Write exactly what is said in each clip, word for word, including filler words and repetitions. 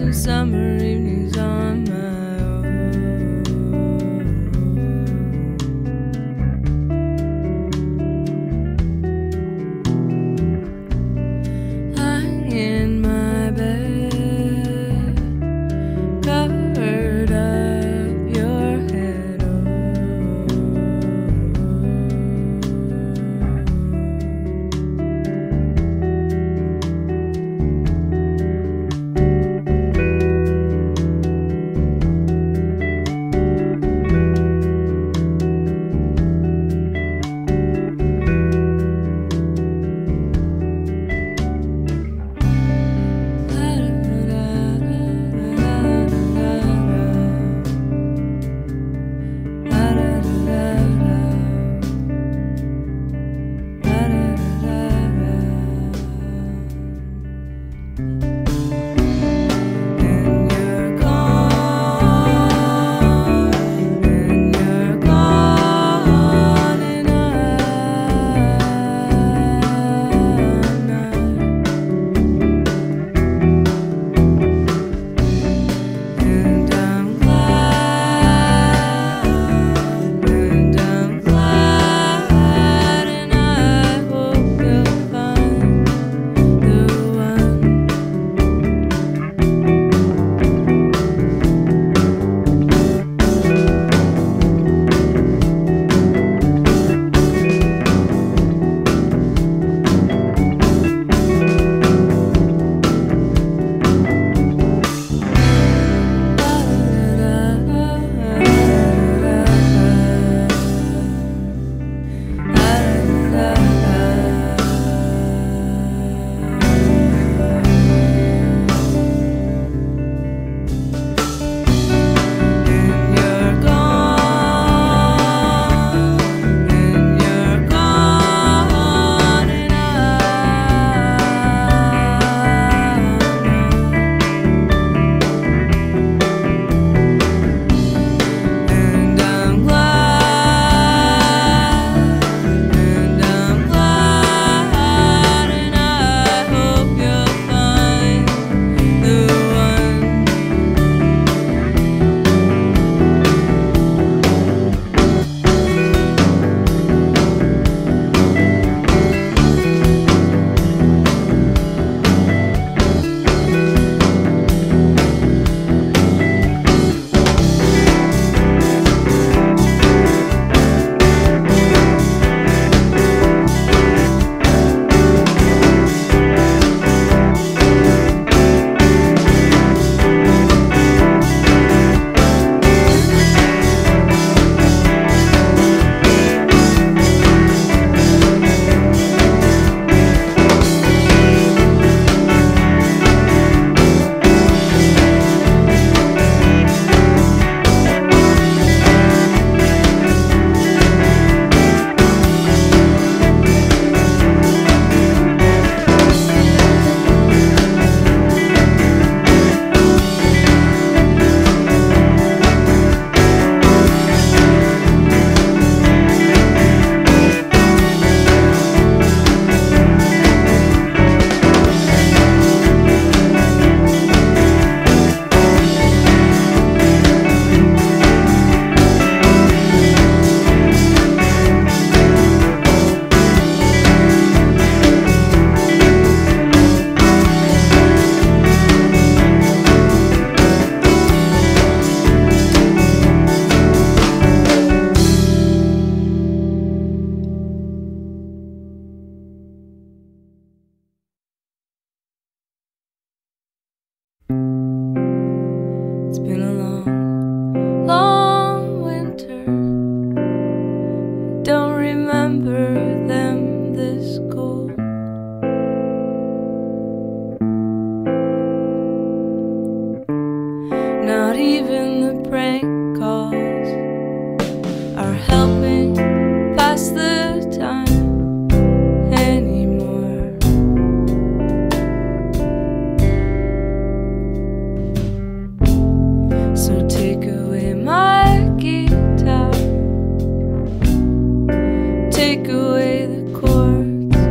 and summer evenings on my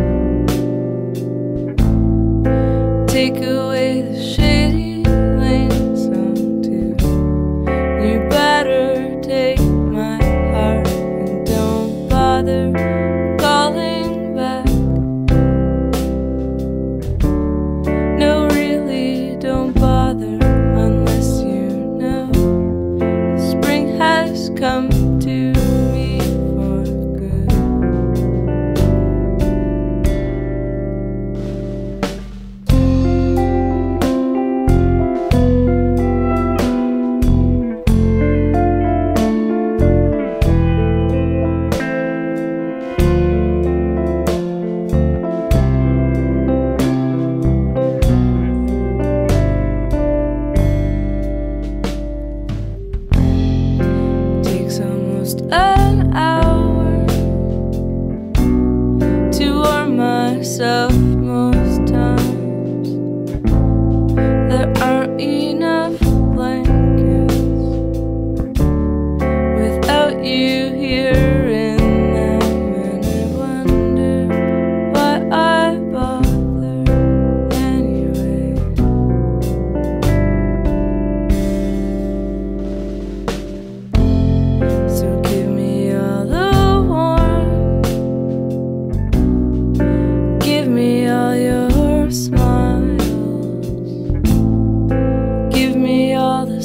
take away the shady lane.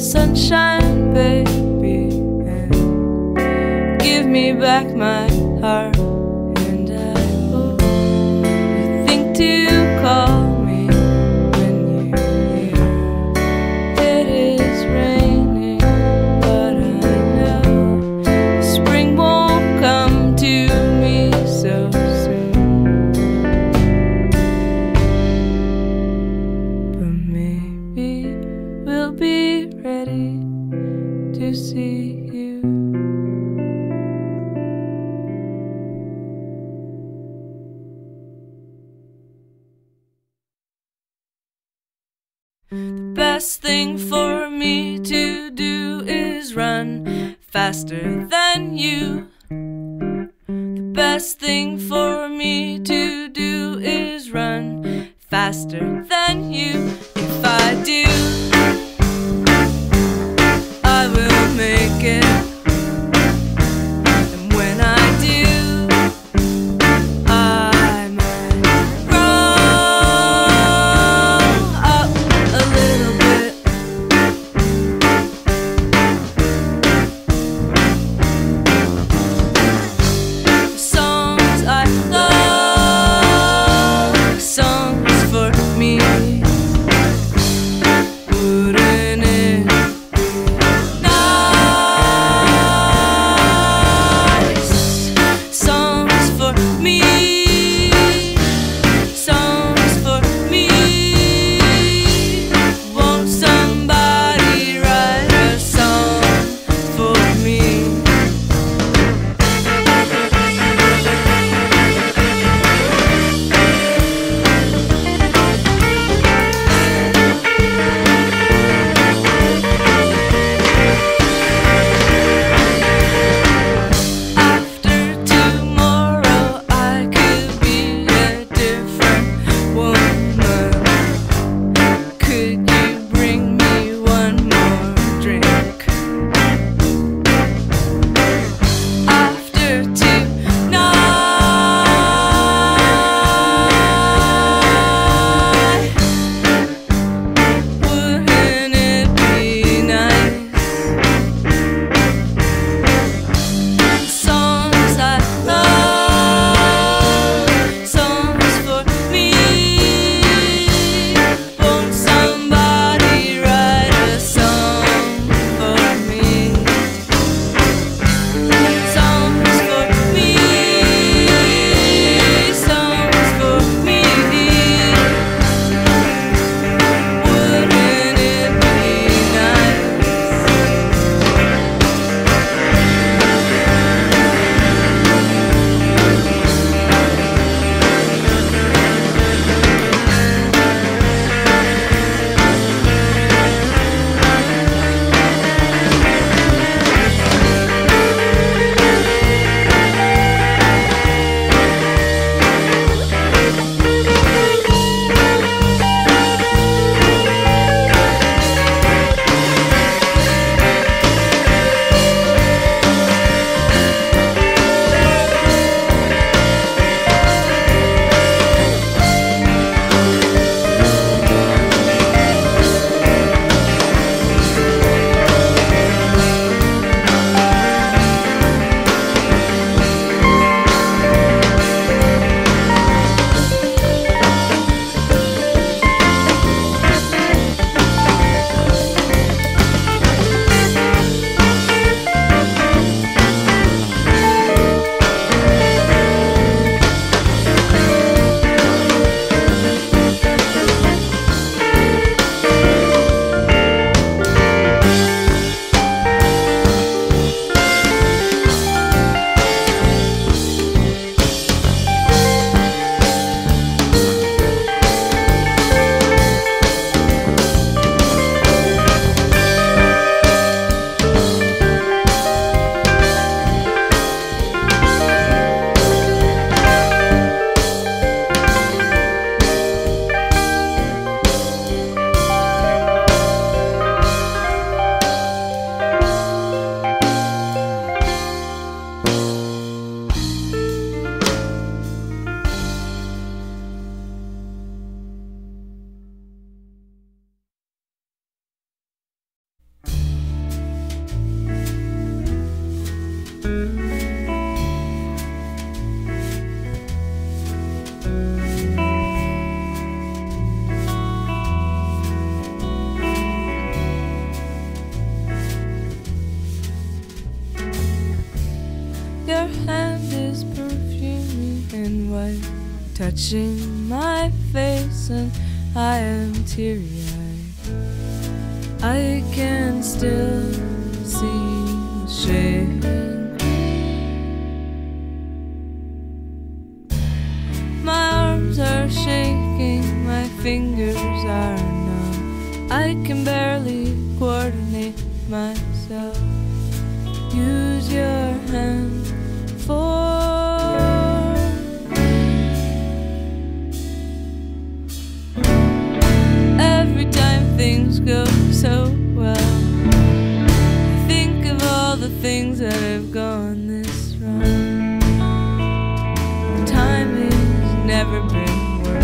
sunshine, baby, and give me back my heart. And I hope you think to call me when you hear it is raining, but I know spring won't come to me so soon. But maybe we'll be ready to see you. The best thing for me to do is run faster than you. The best thing for me to do is run faster than you. If I do, I will make it. And when I do, I might roll up a little bit. The songs I love, songs for me. touching my face, and I am teary-eyed. I can still see the shade. My arms are shaking, my fingers are numb. I can barely coordinate myself. Use your hand for every time things go so well. I think of all the things that have gone this wrong. Time has never been worse.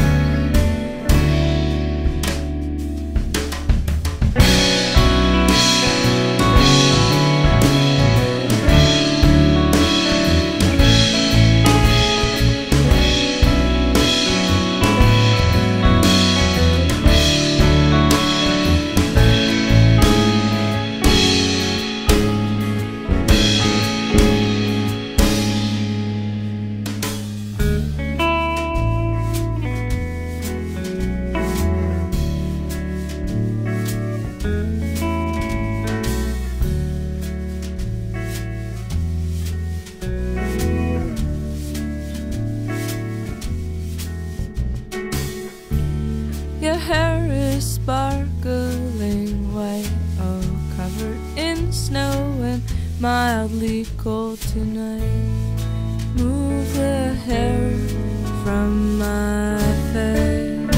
Your hair is sparkling white, all covered in snow and mildly cold tonight. Move the hair from my face.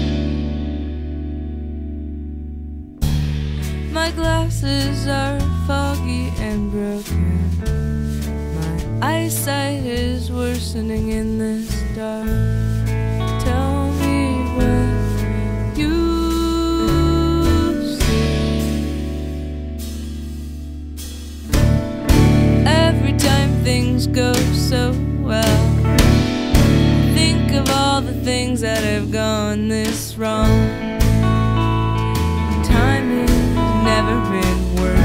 My glasses are foggy and broken. My eyesight is worsening in this dark. Tell me what you see. Every time things go so well, think of all the things that have gone this wrong. Time has never been worse.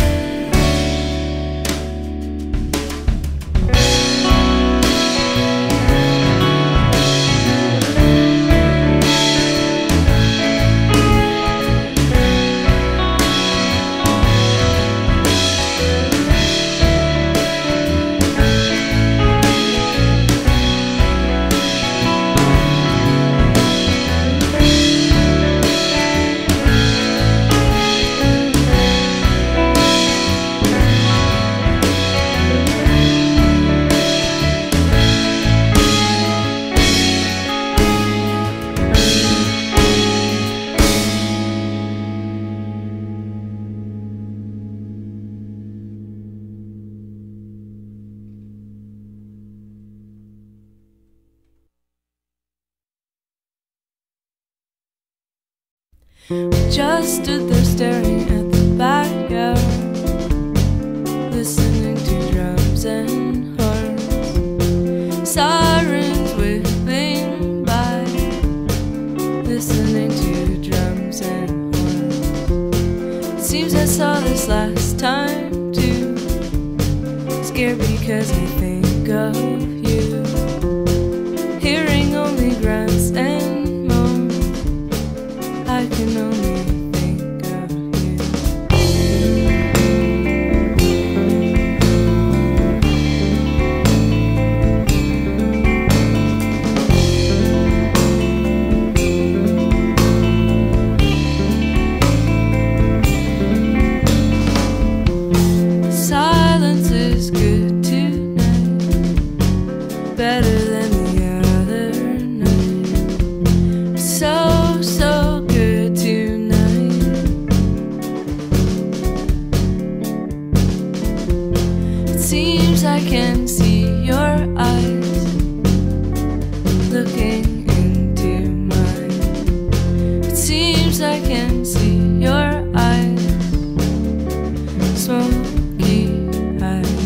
We just stood there staring at the backyard, listening to drums and horns, sirens whipping by, listening to drums and horns. It seems I saw this last time too, scared because I think of you, hearing only grunts and moans. I can only think of you. Silence is good tonight, better than the other night. So, so good tonight. It seems I can see your eyes looking into mine. It seems I can see your eyes, smoky eyes.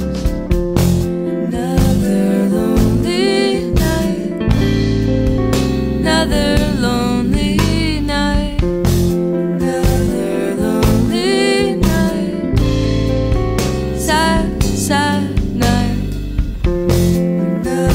Another lonely night, another lonely night, another lonely night, sad, sad night. Another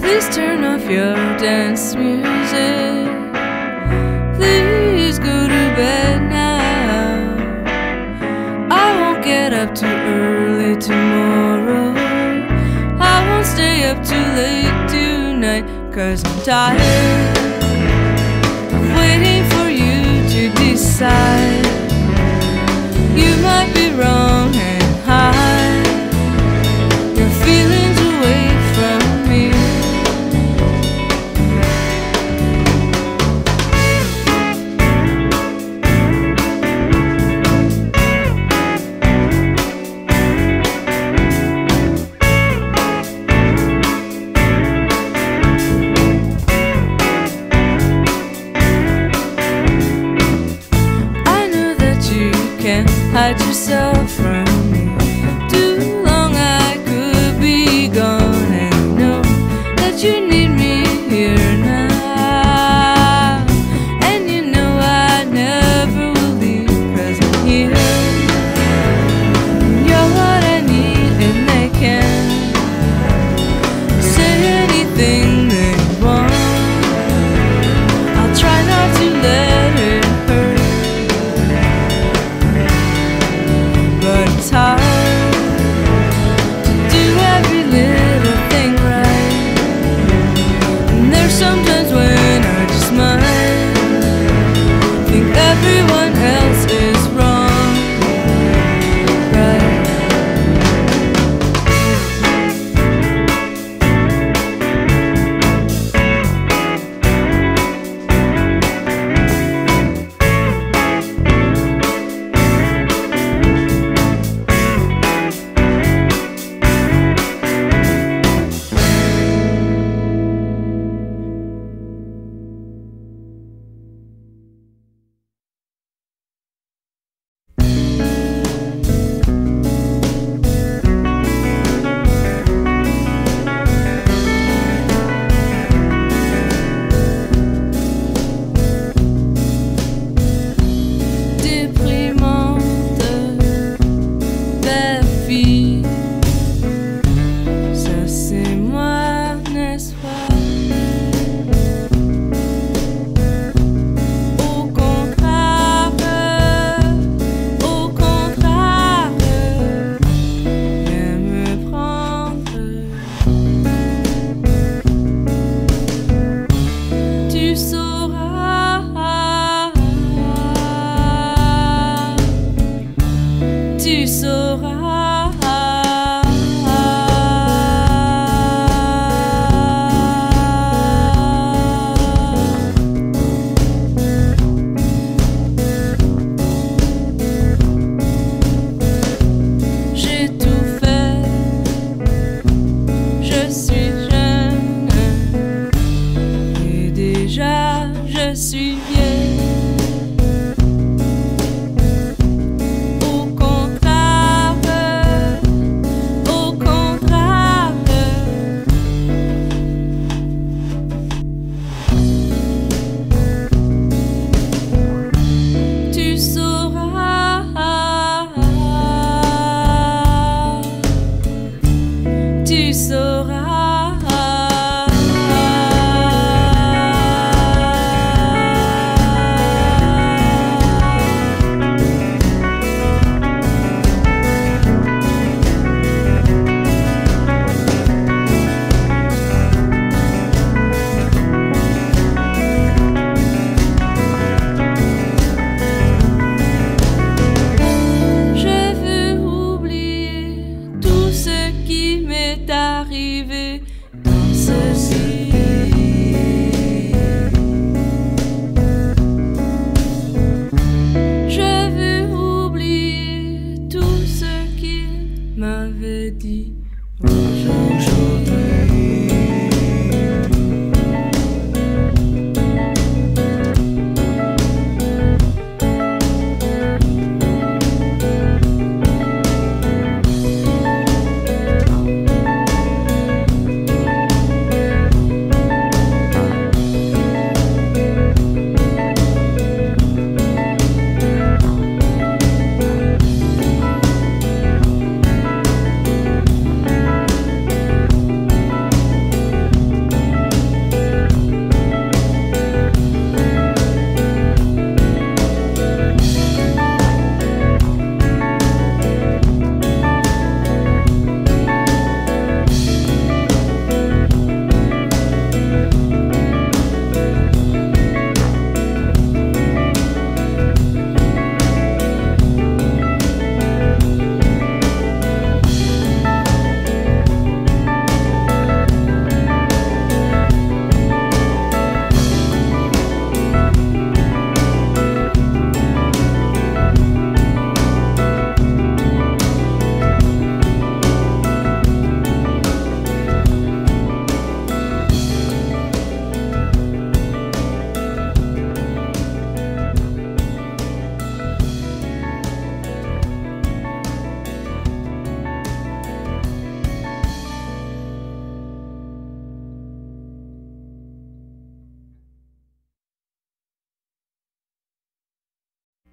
Please turn off your dance music. Please go to bed now. I won't get up too early tomorrow. I won't stay up too late tonight, 'cause I'm tired of waiting for you to decide. You might be wrong and hide your feelings away from me. Hide yourself from me. Too long I could be gone, and I know that you need me here now. And you know I never will leave, 'cause I'm here. You're what I need, and they can say anything they want. I'll try not to let it hurt, but it's hard to do every little thing right. And there's sometimes when I just might think everyone else is wrong, right?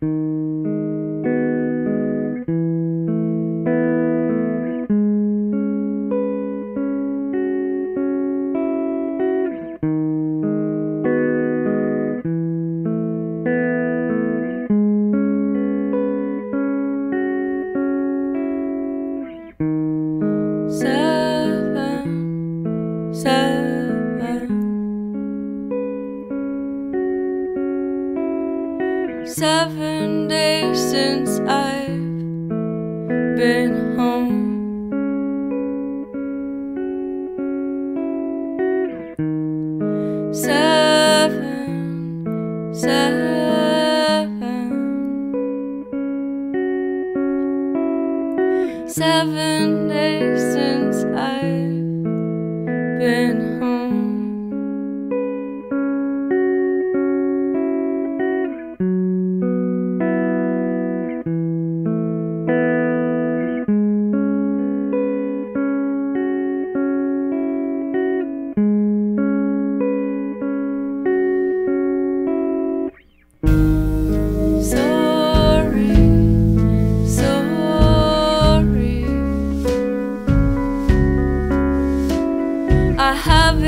Seven days since I've been home. Seven, seven, seven days since I've been home. I have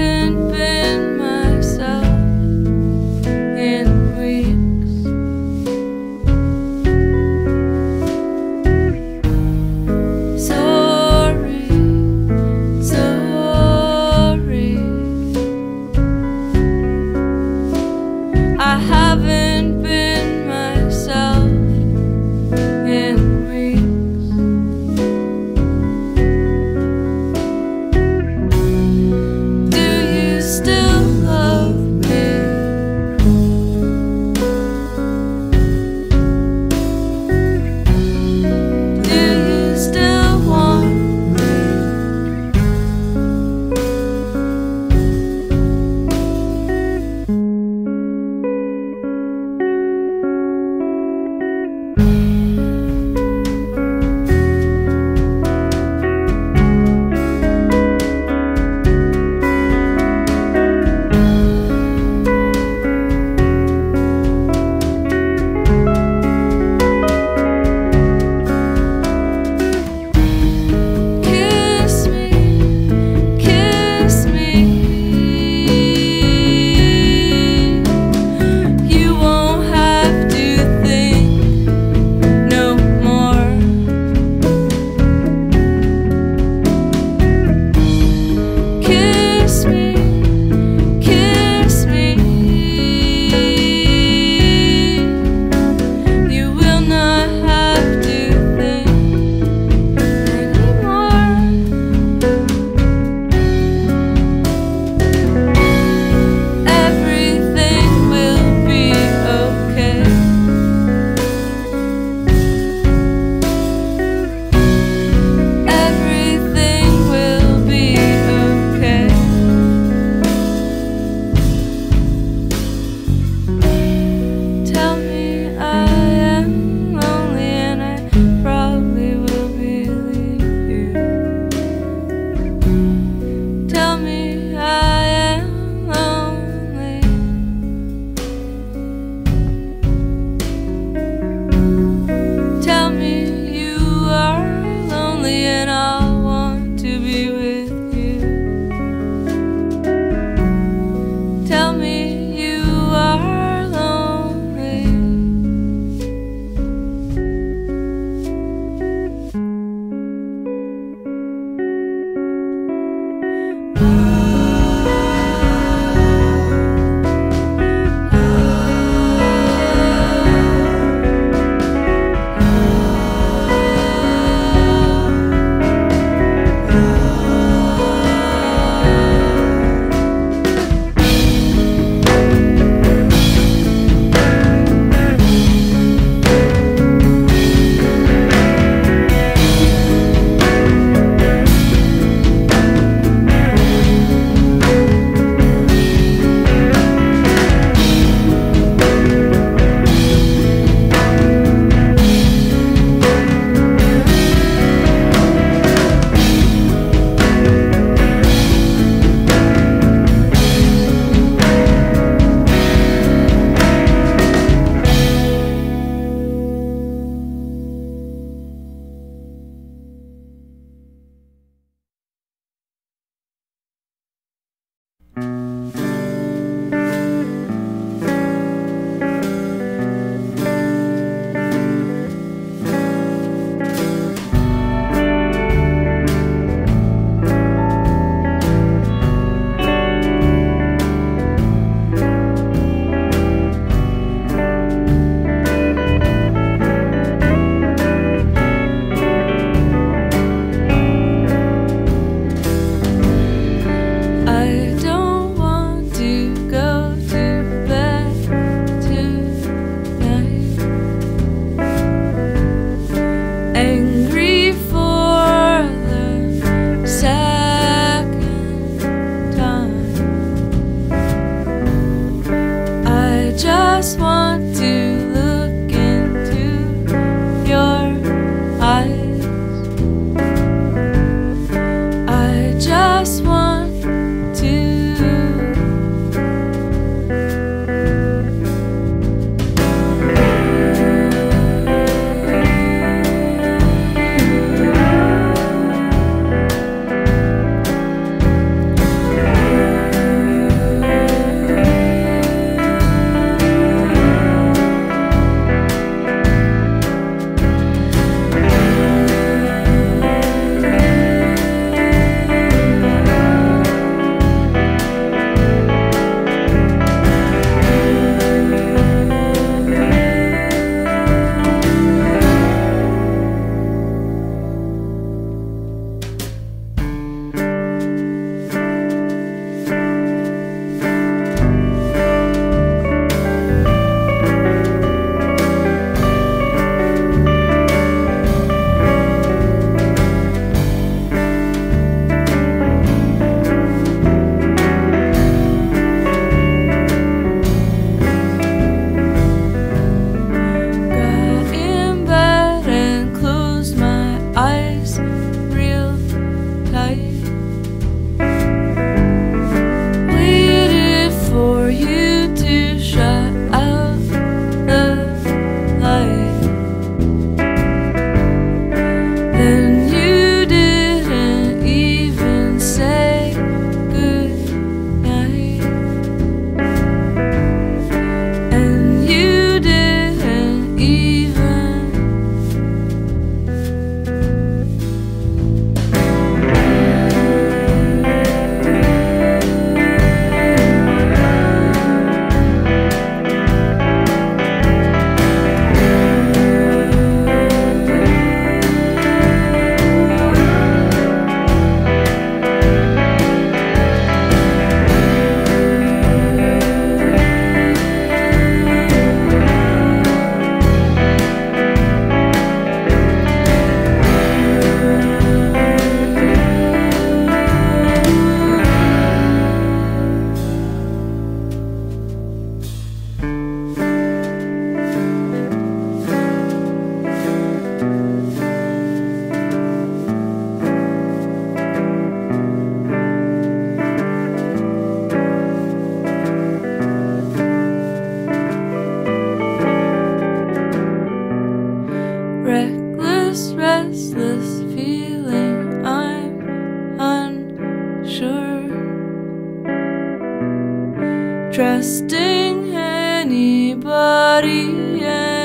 trusting anybody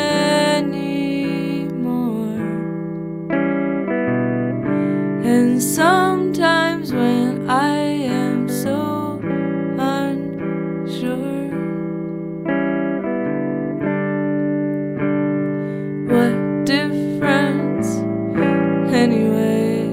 anymore. And sometimes when I am so unsure, what difference anyway?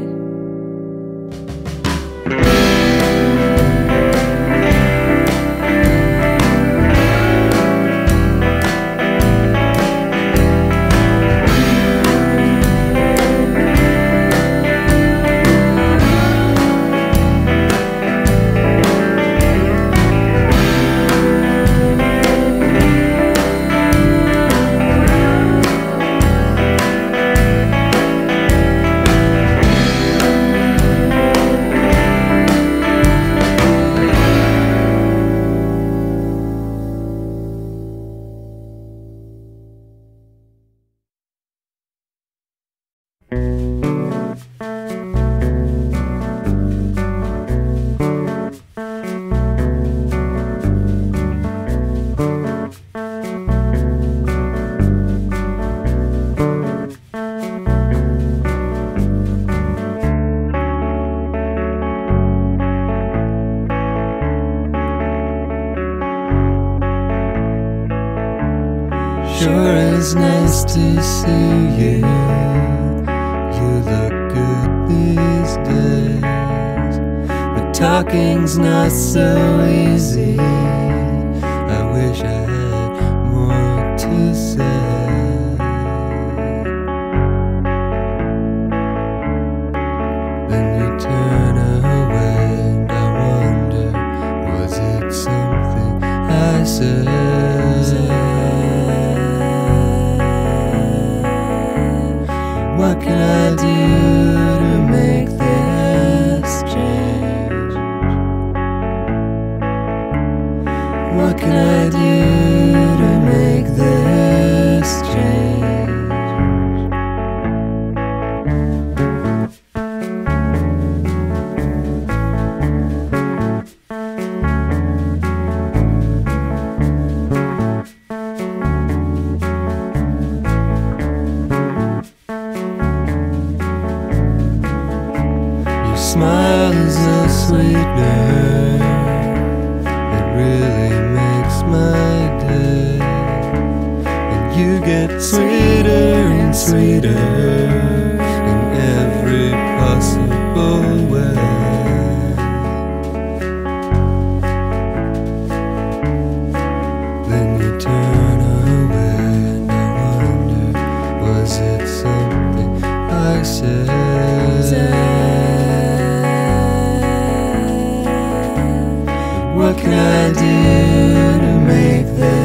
Sure is nice to see you. You look good these days, but talking's not so easy. I wish I had more to say. Then you turn away and I wonder, was it something I said? What can I do to make this change? What can I do to make this change? Smile is a sweetener, it really makes my day. And you get sweeter and sweeter in every possible way. Then you turn away and I wonder, was it something I said? What can I do to make this